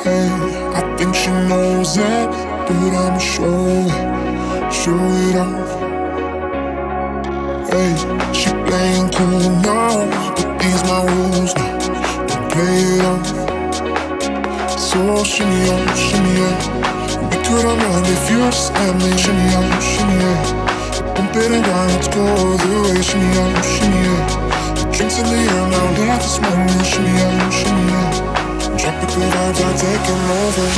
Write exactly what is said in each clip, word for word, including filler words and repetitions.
Hey, I think she knows it, but I'ma show it, show it off. Hey, she playing cool now, but these my rules now, don't play it off. So shimmy on, shimmy yeah, we could have run if you just let me. Shimmy on, shimmy yeah, bump it and grind, let's go the way. Shimmy on, shimmy yeah, the drinks in the air now, let this moment. Shimmy on, shimmy yeah, tropical vibes are taking over.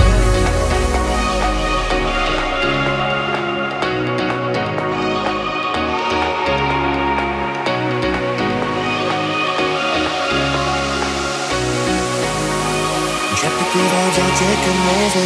Tropical vibes are taking over.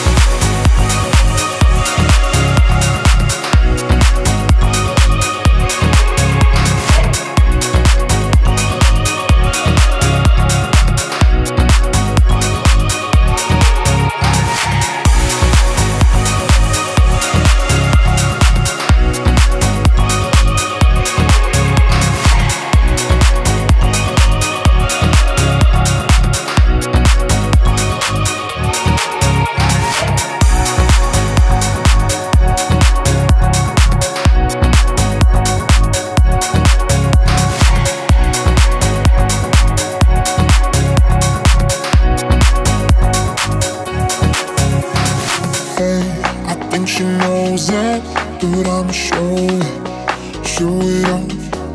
She knows it, but I'ma show it, show it off.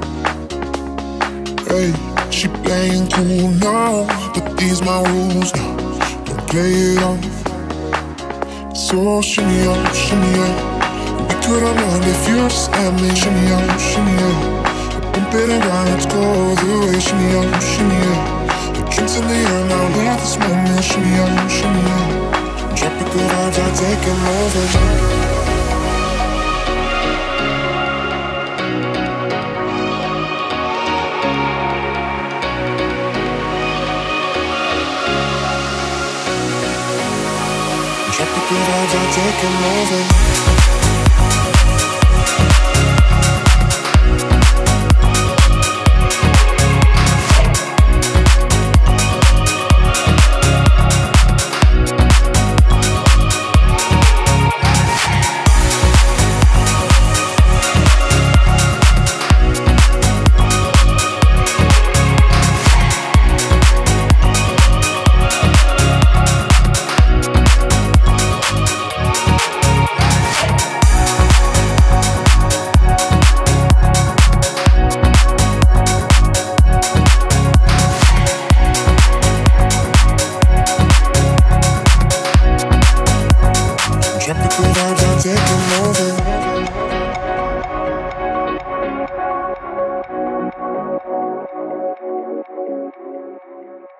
Hey, she playing cool now, but these my rules now, don't play it off. So shimmy on, shimmy yeah, we could have run if you just let me. Shimmy on, shimmy yeah, bump it and grind, let's go the way. Shimmy on, shimmy yeah, the drinks in the air now, let this moment. Shimmy on, shimmy yeah, tropical vibes are taking over. Tropical vibes are taking over. Tropical vibes are taking over.